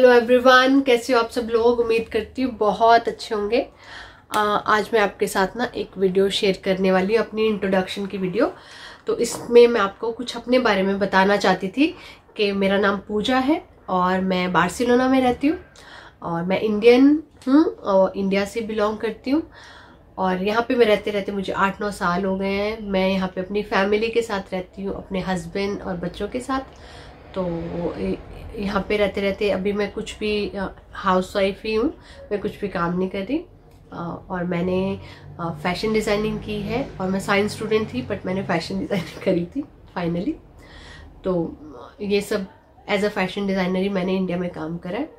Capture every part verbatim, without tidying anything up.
Hello everyone, कैसे हो आप सब लोग। उम्मीद करती हूँ बहुत अच्छे होंगे। आ, आज मैं आपके साथ ना एक वीडियो शेयर करने वाली हूँ, अपनी इंट्रोडक्शन की वीडियो। तो इसमें मैं आपको कुछ अपने बारे में बताना चाहती थी कि मेरा नाम पूजा है और मैं बार्सिलोना में रहती हूँ और मैं इंडियन हूँ और इंडिया से बिलोंग करती हूँ। और यहाँ पे मैं रहते रहते मुझे आठ नौ साल हो गए हैं। मैं यहाँ पे अपनी फैमिली के साथ रहती हूँ, अपने हस्बैंड और बच्चों के साथ। तो यहाँ पे रहते रहते अभी मैं कुछ भी हाउस वाइफ ही हूँ, मैं कुछ भी काम नहीं कर रही। और मैंने फैशन डिज़ाइनिंग की है और मैं साइंस स्टूडेंट थी बट मैंने फैशन डिज़ाइनिंग करी थी फाइनली। तो ये सब एज अ फैशन डिज़ाइनर ही मैंने इंडिया में काम करा है।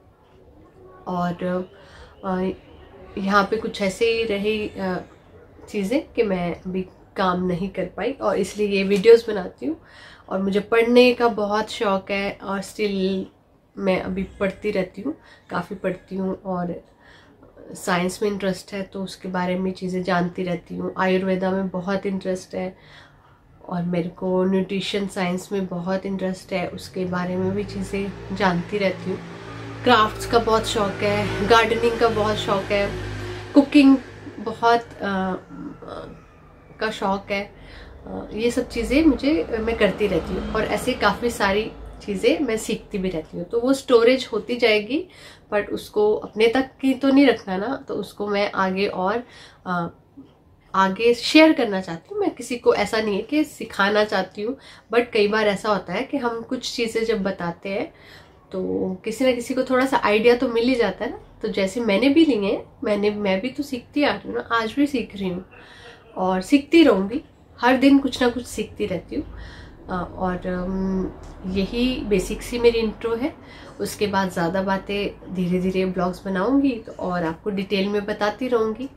और यहाँ पे कुछ ऐसे ही रही चीज़ें कि मैं अभी काम नहीं कर पाई और इसलिए ये वीडियोस बनाती हूँ। और मुझे पढ़ने का बहुत शौक़ है और स्टिल मैं अभी पढ़ती रहती हूँ, काफ़ी पढ़ती हूँ। और साइंस में इंटरेस्ट है तो उसके बारे में चीज़ें जानती रहती हूँ। आयुर्वेदा में बहुत इंटरेस्ट है और मेरे को न्यूट्रिशन साइंस में बहुत इंटरेस्ट है, उसके बारे में भी चीज़ें जानती रहती हूँ। क्राफ्ट्स का बहुत शौक़ है, गार्डनिंग का बहुत शौक़ है, कुकिंग बहुत आ, आ, का शौक़ है। आ, ये सब चीज़ें मुझे मैं करती रहती हूँ और ऐसे काफ़ी सारी चीज़ें मैं सीखती भी रहती हूँ। तो वो स्टोरेज होती जाएगी बट उसको अपने तक की तो नहीं रखना ना, तो उसको मैं आगे और आ, आगे शेयर करना चाहती हूँ। मैं किसी को ऐसा नहीं है कि सिखाना चाहती हूँ, बट कई बार ऐसा होता है कि हम कुछ चीज़ें जब बताते हैं तो किसी ना किसी को थोड़ा सा आइडिया तो मिल ही जाता है ना। तो जैसे मैंने भी लिए हैं, मैंने मैं भी तो सीखती आ रही हूँ ना, आज भी सीख रही हूँ और सीखती रहूँगी। हर दिन कुछ ना कुछ सीखती रहती हूँ। और यही बेसिक सी मेरी इंट्रो है। उसके बाद ज़्यादा बातें धीरे धीरे ब्लॉग्स बनाऊँगी तो और आपको डिटेल में बताती रहूँगी।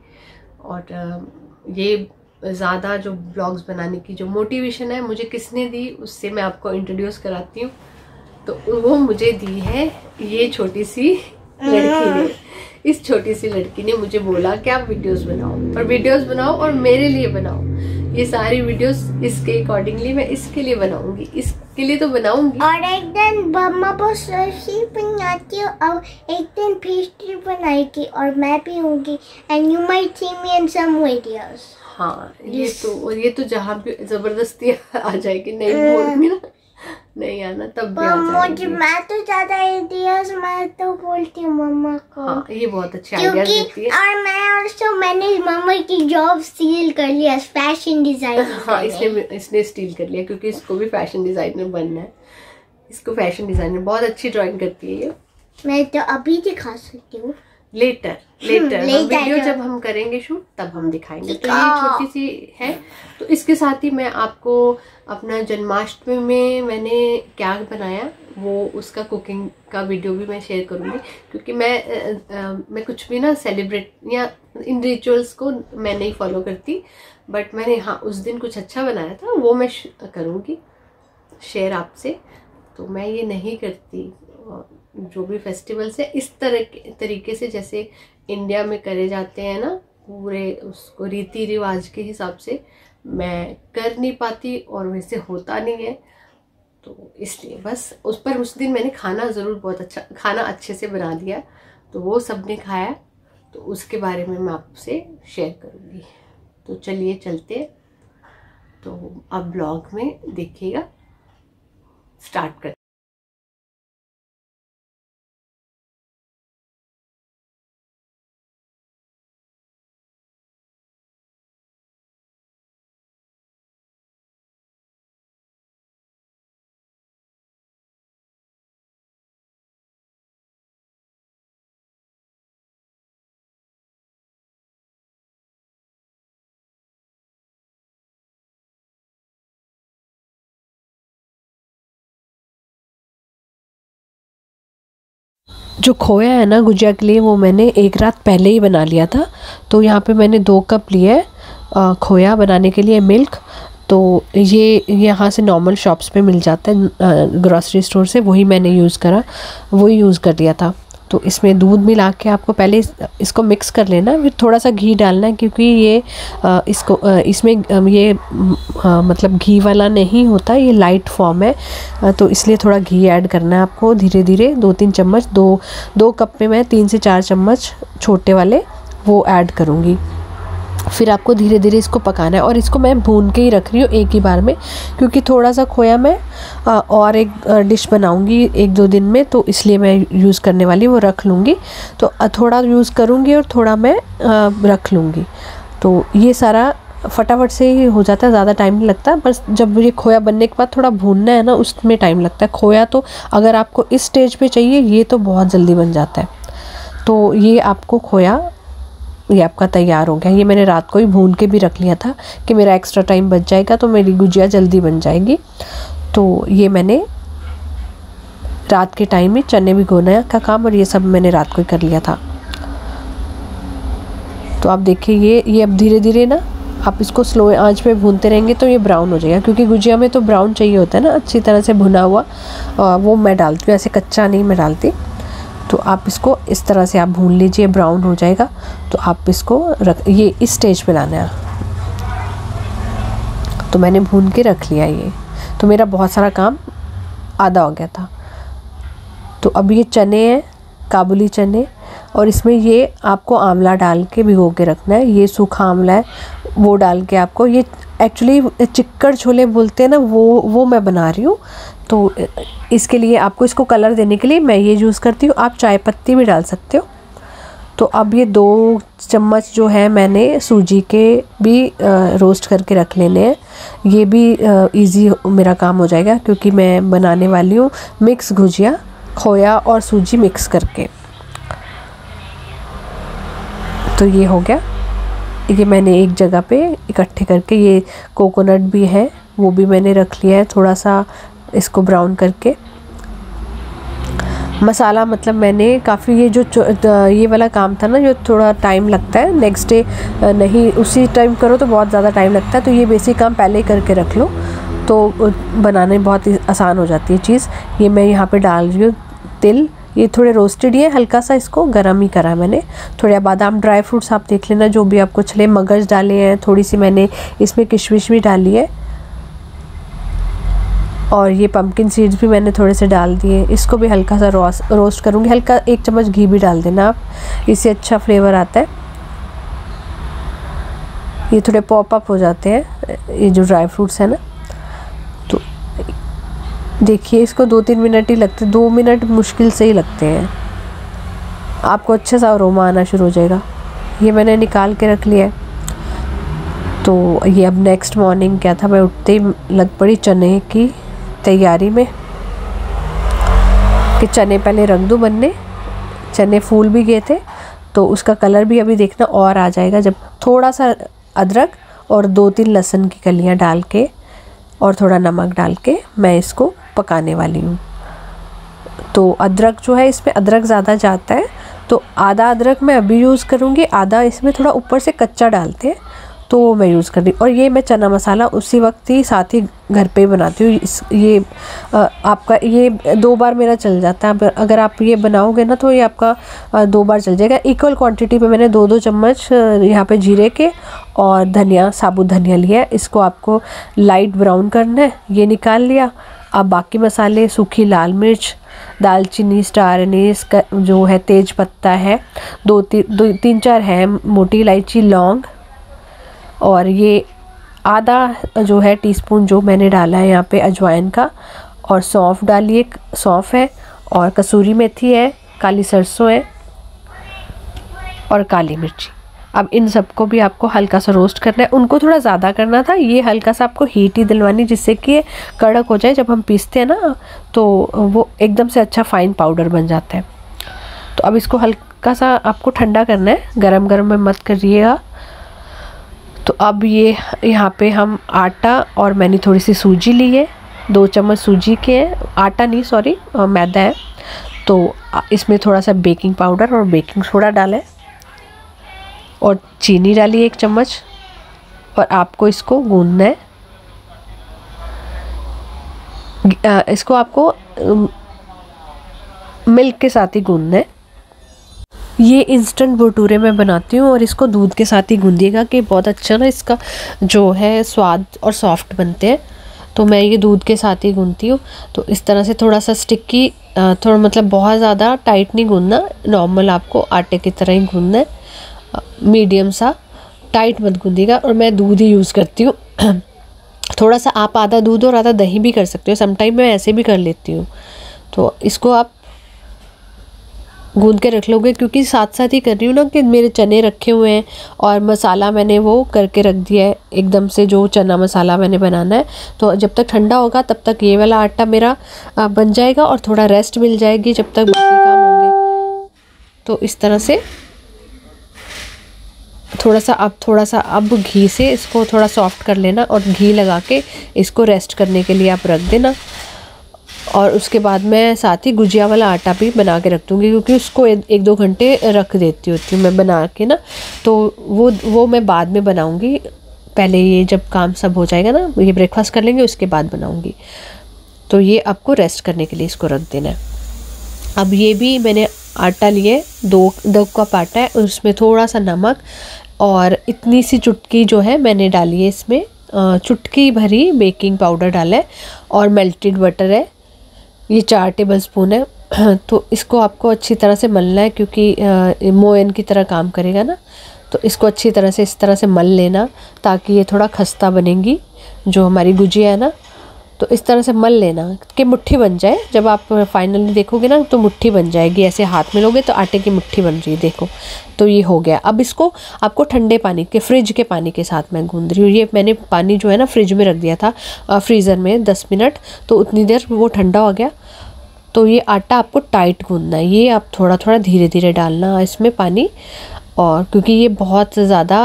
और ये ज़्यादा जो ब्लॉग्स बनाने की जो मोटिवेशन है मुझे किसने दी, उससे मैं आपको इंट्रोड्यूस कराती हूँ। तो वो मुझे दी है ये छोटी सी लड़की ने। इस छोटी सी लड़की ने मुझे बोला कि आप वीडियोस बनाओ और वीडियोस बनाओ और मेरे लिए बनाओ। ये सारी वीडियोस इसके अकॉर्डिंगली मैं इसके लिए बनाऊंगी, इसके लिए तो बनाऊंगी। और एक दिन मम्मा बस ऐसी बनाती है और एक दिन पेस्ट्री बनाएगी और मैं भी होंगी and you might see me in some videos. हाँ ये तो और ये तो जहाँ भी जबरदस्ती आ जाएगी, नहीं बोलूंगी ना, नहीं आना तब भी आ जाएगी। मैं तो ज्यादा आइडियाज मैं तो बोलती हूँ मम्मा को। हाँ ये बहुत अच्छे आइडियाज देती है। और मैं ऑल्सो मैंने मम्मा की जॉब स्टील कर लिया फैशन डिजाइनर। हाँ इसने इसने स्टील कर लिया क्योंकि इसको भी फैशन डिजाइनर बनना है। इसको फैशन डिजाइनर बहुत अच्छी ड्राइंग करती है ये। मैं तो अभी दिखा सकती हूँ, लेटर लेटर वीडियो जब हम करेंगे शूट तब हम दिखाएंगे। तो ये छोटी सी है। तो इसके साथ ही मैं आपको अपना जन्माष्टमी में मैंने क्या बनाया वो उसका कुकिंग का वीडियो भी मैं शेयर करूंगी। क्योंकि मैं आ, आ, मैं कुछ भी ना सेलिब्रेट या इन रिचुअल्स को मैं नहीं फॉलो करती, बट मैंने हाँ उस दिन कुछ अच्छा बनाया था वो मैं करूँगी शेयर आपसे। तो मैं ये नहीं करती जो भी फेस्टिवल्स है इस तरह के तरीके से जैसे इंडिया में करे जाते हैं ना, पूरे उसको रीति रिवाज के हिसाब से मैं कर नहीं पाती और वैसे होता नहीं है। तो इसलिए बस उस पर उस दिन मैंने खाना ज़रूर बहुत अच्छा खाना अच्छे से बना दिया, तो वो सबने खाया, तो उसके बारे में मैं आपसे शेयर करूँगी। तो चलिए चलते, तो अब ब्लॉग में देखिएगा, स्टार्ट कर। जो खोया है ना गुजिया के लिए, वो मैंने एक रात पहले ही बना लिया था। तो यहाँ पे मैंने दो कप लिए है खोया बनाने के लिए मिल्क। तो ये यहाँ से नॉर्मल शॉप्स पे मिल जाता है, ग्रॉसरी स्टोर से, वही मैंने यूज़ करा, वही यूज़ कर लिया था। तो इसमें दूध मिला के आपको पहले इसको मिक्स कर लेना, फिर थोड़ा सा घी डालना है क्योंकि ये इसको इसमें ये मतलब घी वाला नहीं होता, ये लाइट फॉर्म है, तो इसलिए थोड़ा घी ऐड करना है आपको धीरे धीरे। दो तीन चम्मच, दो दो कप में मैं तीन से चार चम्मच छोटे वाले वो ऐड करूँगी। फिर आपको धीरे धीरे इसको पकाना है और इसको मैं भून के ही रख रही हूँ एक ही बार में, क्योंकि थोड़ा सा खोया मैं और एक डिश बनाऊँगी एक दो दिन में, तो इसलिए मैं यूज़ करने वाली वो रख लूँगी। तो थोड़ा यूज़ करूँगी और थोड़ा मैं रख लूँगी। तो ये सारा फटाफट से ही हो जाता है, ज़्यादा टाइम नहीं लगता। बस जब ये खोया बनने के बाद थोड़ा भूनना है ना, उसमें टाइम लगता है। खोया तो अगर आपको इस स्टेज पे चाहिए, ये तो बहुत जल्दी बन जाता है। तो ये आपको खोया ये आपका तैयार हो गया। ये मैंने रात को ही भून के भी रख लिया था कि मेरा एक्स्ट्रा टाइम बच जाएगा, तो मेरी गुजिया जल्दी बन जाएगी। तो ये मैंने रात के टाइम में चने भिगोने का काम और ये सब मैंने रात को ही कर लिया था। तो आप देखिए ये ये अब धीरे धीरे ना आप इसको स्लो आंच पे भूनते रहेंगे तो ये ब्राउन हो जाएगा, क्योंकि गुजिया में तो ब्राउन चाहिए होता है ना, अच्छी तरह से भुना हुआ। वो मैं डालती हूँ, ऐसे कच्चा नहीं मैं डालती। तो आप इसको इस तरह से आप भून लीजिए, ब्राउन हो जाएगा। तो आप इसको रख ये इस स्टेज पे लाना है। तो मैंने भून के रख लिया ये, तो मेरा बहुत सारा काम आधा हो गया था। तो अब ये चने हैं, काबुली चने, और इसमें ये आपको आंवला डाल के भिगो के रखना है। ये सूखा आंवला है, वो डाल के आपको, ये एक्चुअली चिक्कड़ छोले बोलते हैं ना, वो वो मैं बना रही हूँ। तो इसके लिए आपको इसको कलर देने के लिए मैं ये यूज़ करती हूँ। आप चाय पत्ती भी डाल सकते हो। तो अब ये दो चम्मच जो है मैंने सूजी के भी रोस्ट करके रख लेने हैं। ये भी इजी मेरा काम हो जाएगा, क्योंकि मैं बनाने वाली हूँ मिक्स गुजिया, खोया और सूजी मिक्स करके। तो ये हो गया, ये मैंने एक जगह पे इकट्ठे करके, ये कोकोनट भी है वो भी मैंने रख लिया है, थोड़ा सा इसको ब्राउन करके। मसाला मतलब मैंने काफ़ी, ये जो ये वाला काम था ना जो थोड़ा टाइम लगता है, नेक्स्ट डे नहीं उसी टाइम करो तो बहुत ज़्यादा टाइम लगता है। तो ये बेसिक काम पहले ही करके रख लो तो बनाने बहुत ही आसान हो जाती है चीज़। ये मैं यहाँ पे डाल रही हूँ तिल, ये थोड़े रोस्टेड ही है, हल्का सा इसको गरम ही करा मैंने। थोड़े बादाम, ड्राई फ्रूट्स आप देख लेना जो भी आपको चले, मगज डाले हैं, थोड़ी सी मैंने इसमें किशमिश भी डाली है, और ये पम्पकिन सीड्स भी मैंने थोड़े से डाल दिए। इसको भी हल्का सा रोस्ट रोस्ट करूँगी, हल्का एक चम्मच घी भी डाल देना आप, इससे अच्छा फ्लेवर आता है। ये थोड़े पॉप अप हो जाते हैं ये जो ड्राई फ्रूट्स है ना। तो देखिए इसको दो तीन मिनट ही लगते, दो मिनट मुश्किल से ही लगते हैं, आपको अच्छे सा अरोमा आना शुरू हो जाएगा। ये मैंने निकाल के रख लिया है। तो ये अब नेक्स्ट मॉर्निंग क्या था, मैं उठते ही लग पड़ी चने की तैयारी में कि चने पहले रख दूँ बनने। चने फूल भी गए थे, तो उसका कलर भी अभी देखना और आ जाएगा जब थोड़ा सा अदरक और दो तीन लहसुन की कलियां डाल के और थोड़ा नमक डाल के मैं इसको पकाने वाली हूँ। तो अदरक जो है, इसमें अदरक ज़्यादा जाता है, तो आधा अदरक मैं अभी यूज़ करूँगी, आधा इसमें थोड़ा ऊपर से कच्चा डालते हैं तो वो मैं यूज़ कर रही। और ये मैं चना मसाला उसी वक्त ही साथ ही घर पे बनाती हूँ। इस ये आ, आपका ये दो बार मेरा चल जाता है। अगर आप ये बनाओगे ना तो ये आपका आ, दो बार चल जाएगा। इक्वल क्वांटिटी में मैंने दो दो चम्मच यहाँ पे जीरे के और धनिया, साबुत धनिया लिया है। इसको आपको लाइट ब्राउन करना है, ये निकाल लिया। अब बाकी मसाले, सूखी लाल मिर्च, दालचीनी, स्टार एनीस का जो है, तेज पत्ता है, दो तीन दो तीन चार है, मोटी इलायची, लौंग, और ये आधा जो है टीस्पून जो मैंने डाला है यहाँ पे अजवाइन का, और सौंफ डालिए, सौंफ है, और कसूरी मेथी है, काली सरसों है और काली मिर्ची। अब इन सबको भी आपको हल्का सा रोस्ट करना है। उनको थोड़ा ज़्यादा करना था, ये हल्का सा आपको हीट ही दिलवानी, जिससे कि ये कड़क हो जाए। जब हम पीसते हैं ना तो वो एकदम से अच्छा फाइन पाउडर बन जाता है। तो अब इसको हल्का सा आपको ठंडा करना है, गरम गरम में मत करिएगा। तो अब ये यहाँ पे हम आटा और मैंने थोड़ी सी सूजी ली है, दो चम्मच सूजी के हैं, आटा नहीं सॉरी मैदा है। तो इसमें थोड़ा सा बेकिंग पाउडर और बेकिंग सोडा डालें और चीनी डालिए एक चम्मच, और आपको इसको गूंदना है। इसको आपको मिल्क के साथ ही गूंदना है, ये इंस्टेंट भटूरे मैं बनाती हूँ और इसको दूध के साथ ही गूंदिएगा कि बहुत अच्छा ना इसका जो है स्वाद और सॉफ्ट बनते हैं। तो मैं ये दूध के साथ ही गूंदती हूँ। तो इस तरह से थोड़ा सा स्टिकी, थोड़ा मतलब बहुत ज़्यादा टाइट नहीं गूंदना, नॉर्मल आपको आटे की तरह ही गूंदना है, मीडियम सा, टाइट मत गूंदिएगा। और मैं दूध ही यूज़ करती हूँ। थोड़ा सा आप आधा दूध और आधा दही भी कर सकते हो, समटाइम मैं ऐसे भी कर लेती हूँ। तो इसको आप गूंद के रख लोगे, क्योंकि साथ साथ ही कर रही हूँ ना कि मेरे चने रखे हुए हैं और मसाला मैंने वो करके रख दिया है एकदम से, जो चना मसाला मैंने बनाना है। तो जब तक ठंडा होगा तब तक ये वाला आटा मेरा बन जाएगा और थोड़ा रेस्ट मिल जाएगी जब तक बाकी काम होंगे। तो इस तरह से थोड़ा सा अब थोड़ा सा अब घी से इसको थोड़ा सॉफ्ट कर लेना और घी लगा के इसको रेस्ट करने के लिए आप रख देना। और उसके बाद मैं साथ ही गुजिया वाला आटा भी बना के रख दूँगी, क्योंकि उसको एक दो घंटे रख देती होती हूँ मैं बना के ना। तो वो वो मैं बाद में बनाऊँगी, पहले ये जब काम सब हो जाएगा ना, ये ब्रेकफास्ट कर लेंगे उसके बाद बनाऊँगी। तो ये आपको रेस्ट करने के लिए इसको रख देना है। अब ये भी मैंने आटा लिए, दो दो कप आटा है, उसमें थोड़ा सा नमक और इतनी सी चुटकी जो है मैंने डाली है इसमें, चुटकी भरी बेकिंग पाउडर डाला है और मेल्टेड बटर है, ये चार टेबल स्पून है। तो इसको आपको अच्छी तरह से मलना है, क्योंकि मोयन की तरह काम करेगा ना। तो इसको अच्छी तरह से इस तरह से मल लेना ताकि ये थोड़ा खस्ता बनेगी जो हमारी गुजिया है ना। तो इस तरह से मल लेना कि मुट्ठी बन जाए। जब आप फाइनली देखोगे ना तो मुट्ठी बन जाएगी, ऐसे हाथ में लोगे तो आटे की मुट्ठी बन रही है, देखो। तो ये हो गया। अब इसको आपको ठंडे पानी के, फ्रिज के पानी के साथ मैं गूंद रही हूँ। ये मैंने पानी जो है ना फ्रिज में रख दिया था, फ्रीज़र में दस मिनट, तो उतनी देर वो ठंडा हो गया। तो ये आटा आपको टाइट गूंदना है, ये आप थोड़ा थोड़ा धीरे धीरे डालना इसमें पानी, और क्योंकि ये बहुत ज़्यादा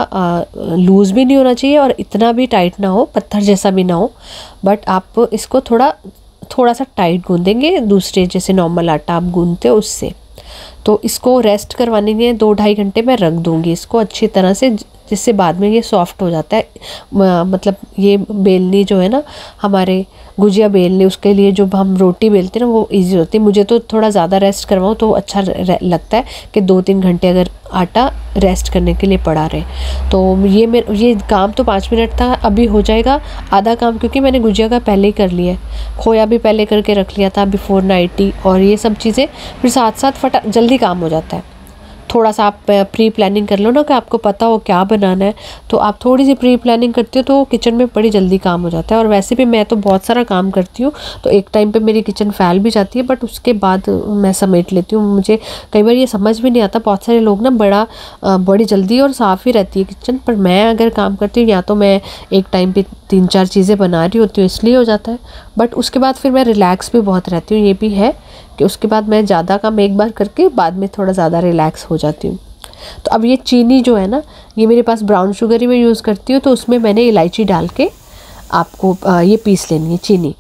लूज़ भी नहीं होना चाहिए और इतना भी टाइट ना हो, पत्थर जैसा भी ना हो। बट आप इसको थोड़ा थोड़ा सा टाइट गूंदेंगे, दूसरे जैसे नॉर्मल आटा आप गूंदते हो उससे। तो इसको रेस्ट करवाने के दो ढाई घंटे मैं रख दूँगी इसको अच्छी तरह से, जिससे बाद में ये सॉफ्ट हो जाता है। मतलब ये बेलनी जो है ना हमारे गुजिया बेलनी, उसके लिए जो हम रोटी बेलते हैं ना वो इजी होती है। मुझे तो थोड़ा ज़्यादा रेस्ट करवाऊँ तो अच्छा लगता है कि दो तीन घंटे अगर आटा रेस्ट करने के लिए पड़ा रहे। तो ये मेरे ये काम तो पाँच मिनट था, अभी हो जाएगा आधा काम, क्योंकि मैंने गुजिया का पहले ही कर लिया है। खोया भी पहले करके रख लिया था बिफोर नाइटी, और ये सब चीज़ें फिर साथ साथ फटा जल्दी काम हो जाता है। थोड़ा सा आप प्री प्लानिंग कर लो ना कि आपको पता हो क्या बनाना है, तो आप थोड़ी सी प्री प्लानिंग करती हो तो किचन में बड़ी जल्दी काम हो जाता है। और वैसे भी मैं तो बहुत सारा काम करती हूँ, तो एक टाइम पे मेरी किचन फैल भी जाती है, बट उसके बाद मैं समेट लेती हूँ। मुझे कई बार ये समझ भी नहीं आता, बहुत सारे लोग ना बड़ा बड़ी जल्दी और साफ़ ही रहती है किचन, पर मैं अगर काम करती हूँ या तो मैं एक टाइम पे तीन चार चीज़ें बना रही होती हूँ इसलिए हो जाता है। बट उसके बाद फिर मैं रिलैक्स भी बहुत रहती हूँ, ये भी है कि उसके बाद मैं ज़्यादा काम एक बार करके बाद में थोड़ा ज़्यादा रिलैक्स हो जाती हूँ। तो अब ये चीनी जो है ना, ये मेरे पास ब्राउन शुगर ही मैं यूज़ करती हूँ, तो उसमें मैंने इलायची डाल के आपको ये पीस लेनी है चीनी,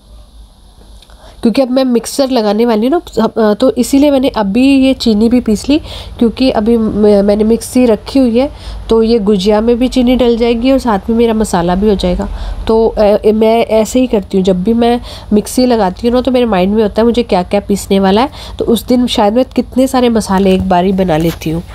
क्योंकि अब मैं मिक्सर लगाने वाली हूँ ना, तो इसीलिए मैंने अभी ये चीनी भी पीस ली, क्योंकि अभी मैंने मिक्सी रखी हुई है तो ये गुजिया में भी चीनी डल जाएगी और साथ में मेरा मसाला भी हो जाएगा। तो मैं ऐसे ही करती हूँ, जब भी मैं मिक्सी लगाती हूँ ना तो मेरे माइंड में होता है मुझे क्या क्या पीसने वाला है, तो उस दिन शायद मैं कितने सारे मसाले एक बार ही बना लेती हूँ।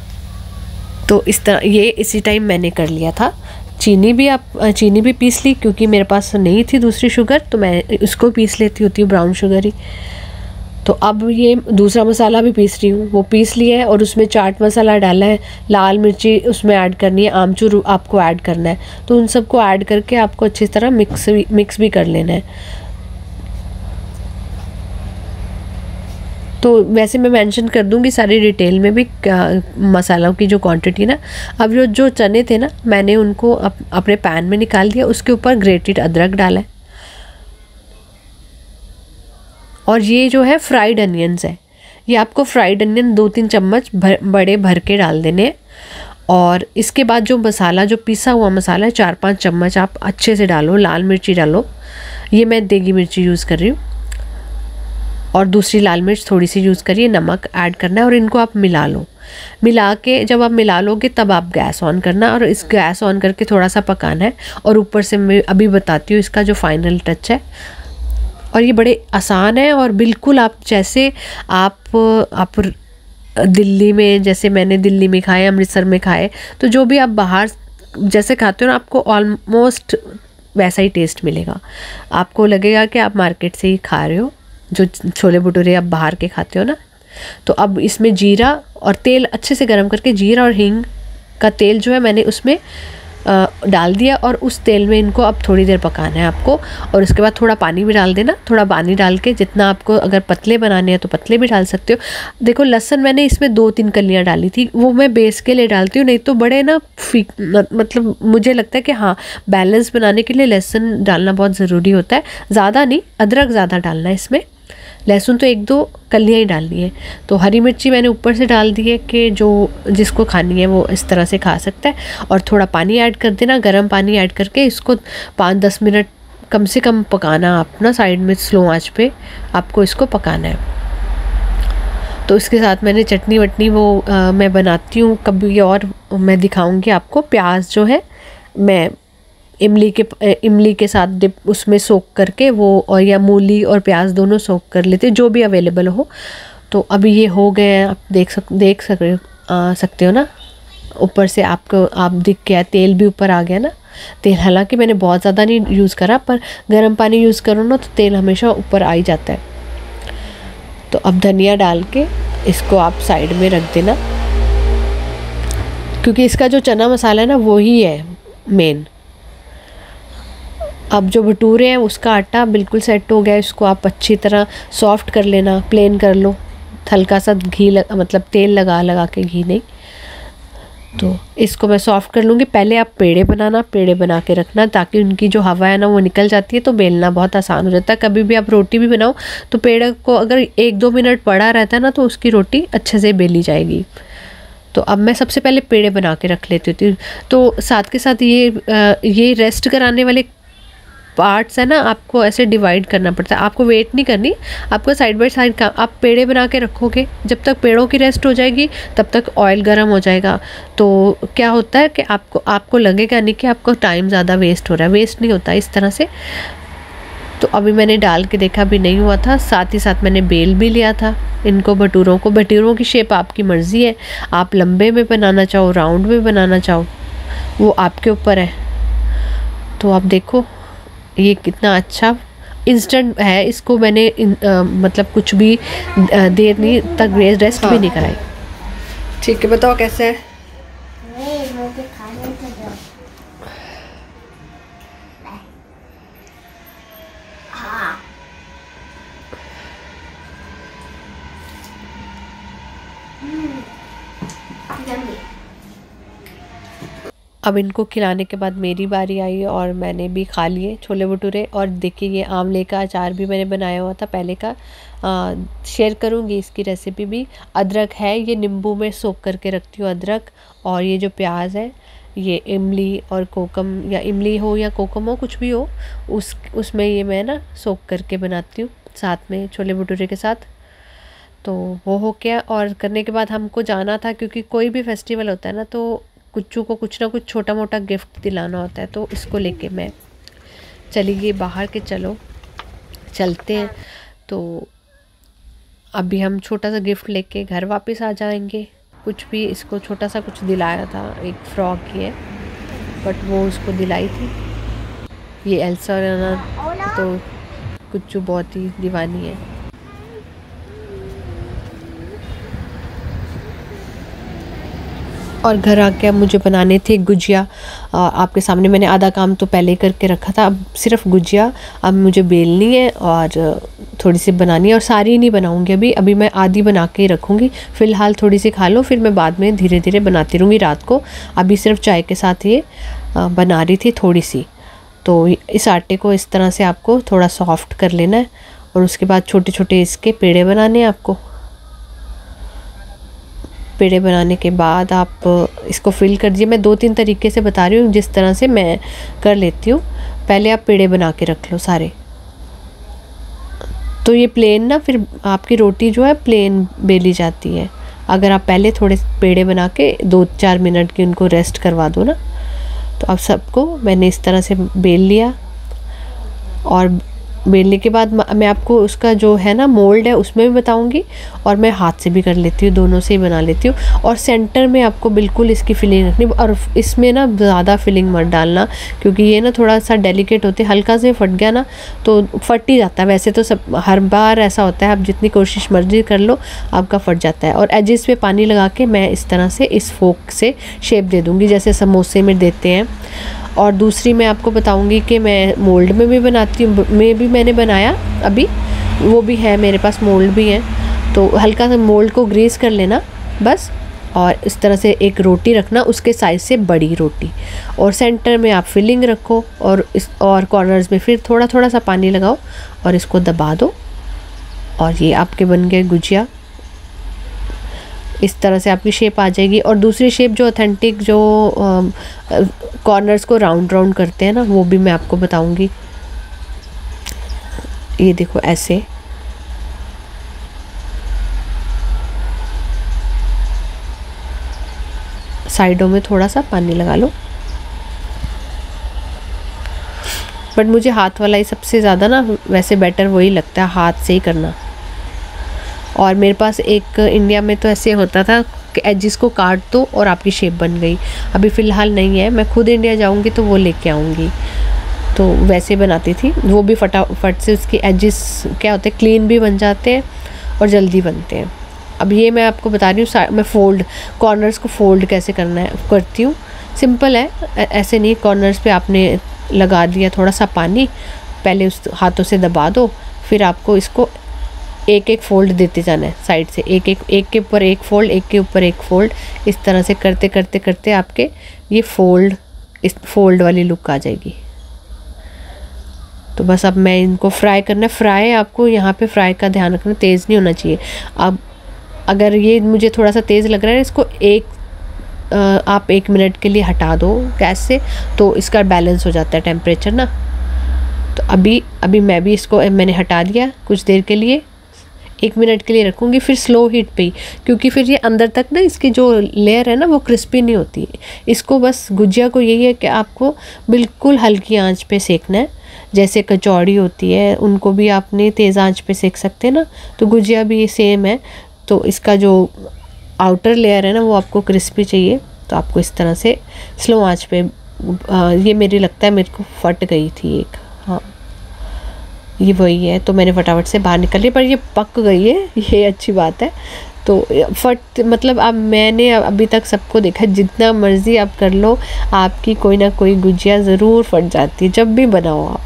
तो इस तरह ये इसी टाइम मैंने कर लिया था। चीनी भी आप चीनी भी पीस ली, क्योंकि मेरे पास नहीं थी दूसरी शुगर, तो मैं इसको पीस लेती होती हूँ ब्राउन शुगर ही। तो अब ये दूसरा मसाला भी पीस रही हूँ, वो पीस लिया है और उसमें चाट मसाला डाला है, लाल मिर्ची उसमें ऐड करनी है, आमचूर आपको ऐड करना है। तो उन सबको ऐड करके आपको अच्छी तरह मिक्स मिक्स भी कर लेना है। तो वैसे मैं मेंशन कर दूंगी सारी डिटेल में भी मसालों की जो क्वांटिटी ना। अब जो जो चने थे ना, मैंने उनको अप, अपने पैन में निकाल दिया, उसके ऊपर ग्रेटेड अदरक डाला है, और ये जो है फ्राइड अनियंस है, ये आपको फ्राइड अनियन दो तीन चम्मच भर, बड़े भर के डाल देने हैं। और इसके बाद जो मसाला, जो पिसा हुआ मसाला है, चार पाँच चम्मच आप अच्छे से डालो। लाल मिर्ची डालो, ये मैं देगी मिर्ची यूज़ कर रही हूँ, और दूसरी लाल मिर्च थोड़ी सी यूज़ करिए, नमक ऐड करना है और इनको आप मिला लो। मिला के जब आप मिला लोगे तब आप गैस ऑन करना, और इस गैस ऑन करके थोड़ा सा पकाना है। और ऊपर से मैं अभी बताती हूँ इसका जो फाइनल टच है, और ये बड़े आसान है, और बिल्कुल आप जैसे आप आप दिल्ली में, जैसे मैंने दिल्ली में खाए, अमृतसर में खाए, तो जो भी आप बाहर जैसे खाते हो ना, आपको ऑलमोस्ट वैसा ही टेस्ट मिलेगा। आपको लगेगा कि आप मार्केट से ही खा रहे हो, जो छोले भटूरे आप बाहर के खाते हो ना। तो अब इसमें जीरा और तेल अच्छे से गर्म करके, जीरा और हींग का तेल जो है मैंने उसमें आ, डाल दिया, और उस तेल में इनको अब थोड़ी देर पकाना है आपको। और उसके बाद थोड़ा पानी भी डाल देना, थोड़ा पानी डाल के जितना आपको, अगर पतले बनाने हैं तो पतले भी डाल सकते हो। देखो लहसुन मैंने इसमें दो तीन कलियां डाली थी, वो मैं बेस के लिए डालती हूँ, नहीं तो बड़े ना फीक, मतलब मुझे लगता है कि हाँ, बैलेंस बनाने के लिए लहसुन डालना बहुत ज़रूरी होता है। ज़्यादा नहीं, अदरक ज़्यादा डालना है इसमें, लहसुन तो एक दो कलियाँ ही डालनी है। तो हरी मिर्ची मैंने ऊपर से डाल दी है कि जो जिसको खानी है वो इस तरह से खा सकता है। और थोड़ा पानी ऐड कर देना, गर्म पानी ऐड करके इसको पाँच दस मिनट कम से कम पकाना। आप ना साइड में स्लो आंच पे आपको इसको पकाना है। तो इसके साथ मैंने चटनी वटनी वो आ, मैं बनाती हूँ कभी और मैं दिखाऊँगी आपको। प्याज जो है मैं इमली के इमली के साथ डिप उसमें सोक करके वो, और या मूली और प्याज दोनों सोक कर लेते, जो भी अवेलेबल हो। तो अभी ये हो गए हैं, आप देख सक देख सक आ, सकते हो ना। ऊपर से आपको आप दिख गया, तेल भी ऊपर आ गया ना। तेल हालांकि मैंने बहुत ज़्यादा नहीं यूज़ करा, पर गर्म पानी यूज़ करो ना तो तेल हमेशा ऊपर आ ही जाता है। तो अब धनिया डाल के इसको आप साइड में रख देना, क्योंकि इसका जो चना मसाला है ना वही है मेन। अब जो भटूरे हैं उसका आटा बिल्कुल सेट हो गया, इसको आप अच्छी तरह सॉफ्ट कर लेना, प्लेन कर लो, हल्का सा घी लग, मतलब तेल लगा लगा के, घी नहीं। तो इसको मैं सॉफ्ट कर लूँगी। पहले आप पेड़े बनाना, पेड़े बना के रखना, ताकि उनकी जो हवा है ना वो निकल जाती है, तो बेलना बहुत आसान हो जाता है। कभी भी आप रोटी भी बनाओ तो पेड़ को अगर एक दो मिनट पड़ा रहता है ना, तो उसकी रोटी अच्छे से बेली जाएगी। तो अब मैं सबसे पहले पेड़े बना के रख लेती थी। तो साथ के साथ ये ये रेस्ट कराने वाले पार्ट्स है ना, आपको ऐसे डिवाइड करना पड़ता है। आपको वेट नहीं करनी, आपको साइड बाय साइड का आप पेड़े बना के रखोगे। जब तक पेड़ों की रेस्ट हो जाएगी तब तक ऑयल गर्म हो जाएगा। तो क्या होता है कि आपको आपको लगेगा नहीं कि आपको टाइम ज़्यादा वेस्ट हो रहा है, वेस्ट नहीं होता इस तरह से। तो अभी मैंने डाल के देखा, भी नहीं हुआ था। साथ ही साथ मैंने बेल भी लिया था इनको, भटूरों को। भटूरों की शेप आपकी मर्ज़ी है, आप लंबे में बनाना चाहो, राउंड में बनाना चाहो, वो आपके ऊपर है। तो आप देखो ये कितना अच्छा इंस्टेंट है। इसको मैंने इन, आ, मतलब कुछ भी देर नहीं तक रेस्ट हाँ। भी नहीं कराई। ठीक है, बताओ कैसे है? नहीं, मुझे खाने तो दो। हाँ। अब इनको खिलाने के बाद मेरी बारी आई और मैंने भी खा लिए छोले भटूरे। और देखिए ये आंवले का अचार भी मैंने बनाया हुआ था पहले का, आ, शेयर करूँगी इसकी रेसिपी भी। अदरक है, ये नींबू में सोख करके रखती हूँ अदरक। और ये जो प्याज है ये इमली और कोकम, या इमली हो या कोकम हो, कुछ भी हो, उस उसमें ये मैं ना सोख करके बनाती हूँ साथ में छोले भटूरे के साथ। तो वो हो गया। और करने के बाद हमको जाना था, क्योंकि कोई भी फेस्टिवल होता है ना तो कुच्चू को कुछ ना कुछ छोटा मोटा गिफ्ट दिलाना होता है। तो इसको लेके मैं चली गई बाहर के, चलो चलते हैं। तो अभी हम छोटा सा गिफ्ट लेके घर वापस आ जाएंगे। कुछ भी इसको छोटा सा कुछ दिलाया था, एक फ्रॉक ही है, बट वो उसको दिलाई थी। ये एल्सा और अना, तो कुच्चू बहुत ही दीवानी है। और घर आके अब मुझे बनाने थे गुजिया। आपके सामने मैंने आधा काम तो पहले करके रखा था, अब सिर्फ गुजिया अब मुझे बेलनी है और थोड़ी सी बनानी है। और सारी नहीं बनाऊंगी अभी अभी मैं आधी बना के रखूँगी। फ़िलहाल थोड़ी सी खा लो, फिर मैं बाद में धीरे धीरे बनाती रहूँगी रात को। अभी सिर्फ चाय के साथ ये बना रही थी थोड़ी सी। तो इस आटे को इस तरह से आपको थोड़ा सॉफ्ट कर लेना है, और उसके बाद छोटे छोटे इसके पेड़े बनाने हैं आपको। पेड़े बनाने के बाद आप इसको फिल कर दीजिए। मैं दो तीन तरीके से बता रही हूँ, जिस तरह से मैं कर लेती हूँ। पहले आप पेड़े बना के रख लो सारे। तो ये प्लेन ना, फिर आपकी रोटी जो है प्लेन बेली जाती है। अगर आप पहले थोड़े पेड़े बना के दो चार मिनट की उनको रेस्ट करवा दो ना। तो अब सबको मैंने इस तरह से बेल लिया, और बेलने के बाद मैं आपको उसका जो है ना मोल्ड है उसमें भी बताऊंगी, और मैं हाथ से भी कर लेती हूँ, दोनों से ही बना लेती हूँ। और सेंटर में आपको बिल्कुल इसकी फिलिंग रखनी, और इसमें ना ज़्यादा फिलिंग मत डालना, क्योंकि ये ना थोड़ा सा डेलिकेट होते हैं, हल्का से फट गया ना तो फट ही जाता है। वैसे तो सब हर बार ऐसा होता है, आप जितनी कोशिश मर्जी कर लो आपका फट जाता है। और एजिस पे पानी लगा के मैं इस तरह से इस फोक से शेप दे दूँगी, जैसे समोसे में देते हैं। और दूसरी मैं आपको बताऊंगी कि मैं मोल्ड में भी बनाती हूँ, में भी मैंने बनाया अभी, वो भी है मेरे पास, मोल्ड भी है। तो हल्का सा मोल्ड को ग्रीस कर लेना बस, और इस तरह से एक रोटी रखना, उसके साइज़ से बड़ी रोटी, और सेंटर में आप फिलिंग रखो, और इस और कॉर्नर्स में फिर थोड़ा थोड़ा सा पानी लगाओ और इसको दबा दो, और ये आपके बन गए गुजिया। इस तरह से आपकी शेप आ जाएगी। और दूसरी शेप जो ऑथेंटिक जो कॉर्नर्स को राउंड राउंड करते हैं ना, वो भी मैं आपको बताऊंगी। ये देखो ऐसे, साइडों में थोड़ा सा पानी लगा लो, बट मुझे हाथ वाला ही सबसे ज़्यादा ना वैसे बेटर वही लगता है, हाथ से ही करना। और मेरे पास एक इंडिया में तो ऐसे होता था कि एजिस को काट दो और आपकी शेप बन गई। अभी फ़िलहाल नहीं है, मैं खुद इंडिया जाऊंगी तो वो लेके आऊँगी। तो वैसे बनाती थी, वो भी फटाफट से उसके एजिस क्या होते हैं, क्लीन भी बन जाते हैं और जल्दी बनते हैं। अब ये मैं आपको बता रही हूँ, मैं फ़ोल्ड कॉर्नर्स को फ़ोल्ड कैसे करना है करती हूँ। सिंपल है, ऐसे नहीं, कॉर्नर्स पे आपने लगा दिया थोड़ा सा पानी, पहले उस हाथों से दबा दो, फिर आपको इसको एक एक फोल्ड देते जाना है साइड से, एक एक एक के ऊपर एक फोल्ड, एक के ऊपर एक फोल्ड, इस तरह से करते करते करते आपके ये फोल्ड इस फोल्ड वाली लुक आ जाएगी। तो बस अब मैं इनको फ्राई करना है। फ्राई आपको यहाँ पे फ्राई का ध्यान रखना, तेज़ नहीं होना चाहिए। अब अगर ये मुझे थोड़ा सा तेज़ लग रहा है, इसको एक आप एक मिनट के लिए हटा दो गैस से, तो इसका बैलेंस हो जाता है टेम्परेचर ना। तो अभी अभी मैं भी इसको मैंने हटा दिया, कुछ देर के लिए एक मिनट के लिए रखूँगी, फिर स्लो हीट पे ही, क्योंकि फिर ये अंदर तक ना इसकी जो लेयर है ना वो क्रिस्पी नहीं होती है। इसको बस गुजिया को यही है कि आपको बिल्कुल हल्की आंच पे सेकना है। जैसे कचौड़ी होती है उनको भी आपने तेज़ आंच पे सेक सकते हैं ना, तो गुजिया भी सेम है। तो इसका जो आउटर लेयर है ना वो आपको क्रिस्पी चाहिए, तो आपको इस तरह से स्लो आंच पे, आ, ये मेरी लगता है मेरे को फट गई थी एक, हाँ ये वही है, तो मैंने फटाफट से बाहर निकल ली, पर ये पक गई है, ये अच्छी बात है। तो फट मतलब अब मैंने अभी तक सबको देखा, जितना मर्ज़ी आप कर लो, आपकी कोई ना कोई गुजिया ज़रूर फट जाती है जब भी बनाओ आप।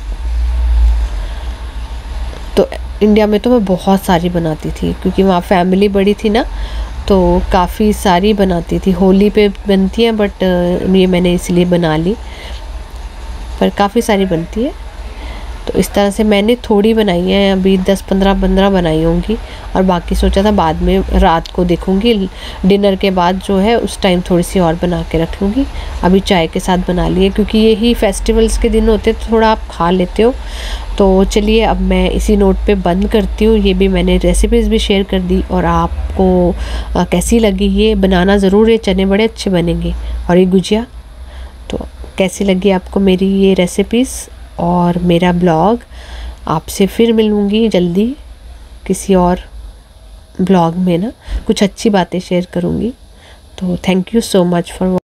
तो इंडिया में तो मैं बहुत सारी बनाती थी, क्योंकि वहाँ फैमिली बड़ी थी ना, तो काफ़ी सारी बनाती थी। होली पे बनती है, बट ये मैंने इसलिए बना ली, पर काफ़ी सारी बनती है। तो इस तरह से मैंने थोड़ी बनाई है, अभी दस पंद्रह पंद्रह बनाई होंगी, और बाकी सोचा था बाद में रात को देखूंगी, डिनर के बाद जो है उस टाइम थोड़ी सी और बना के रख लूँगी। अभी चाय के साथ बना लिए, क्योंकि यही फेस्टिवल्स के दिन होते तो थोड़ा आप खा लेते हो। तो चलिए अब मैं इसी नोट पे बंद करती हूँ। ये भी मैंने रेसिपीज़ भी शेयर कर दी, और आपको आ, कैसी लगी ये बनाना ज़रूर, ये चने बड़े अच्छे बनेंगे, और ये गुजिया। तो कैसी लगी आपको मेरी ये रेसिपीज़ और मेरा ब्लॉग। आपसे फिर मिलूँगी जल्दी किसी और ब्लॉग में ना, कुछ अच्छी बातें शेयर करूँगी। तो thank you so much for